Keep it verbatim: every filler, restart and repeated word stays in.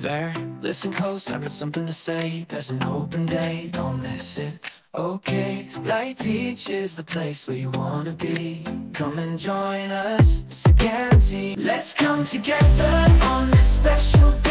there? Listen close, I've got something to say. There's an open day, don't miss it. Okay, Lighteach is the place where you wanna be. Come and join us, it's a guarantee. Let's come together on this special day.